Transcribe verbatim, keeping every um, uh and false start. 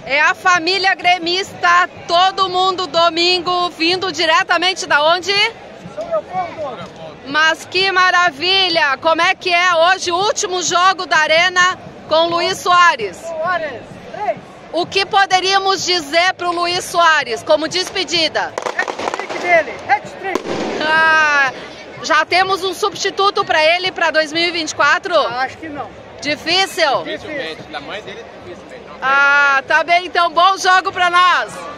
É a família gremista, todo mundo domingo, vindo diretamente da onde? São Leopoldo. Mas que maravilha! Como é que é hoje o último jogo da Arena com Luiz Soares? Soares, três. O que poderíamos dizer para o Luiz Soares como despedida? Hat-trick dele, hat-trick. Ah, já temos um substituto para ele para dois mil e vinte e quatro? Acho que não. Difícil? Dificilmente. Da mãe dele, dificilmente. Ah, tá bem, então bom jogo para nós.